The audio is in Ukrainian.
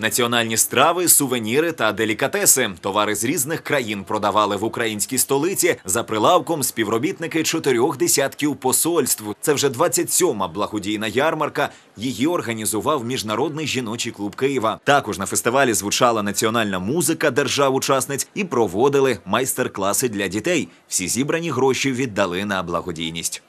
Національні страви, сувеніри та делікатеси. Товари з різних країн продавали в українській столиці. За прилавком співробітники 4 десятків посольств. Це вже 27-ма благодійна ярмарка. Її організував Міжнародний жіночий клуб Києва. Також на фестивалі звучала національна музика держав-учасниць і проводили майстер-класи для дітей. Всі зібрані гроші віддали на благодійність.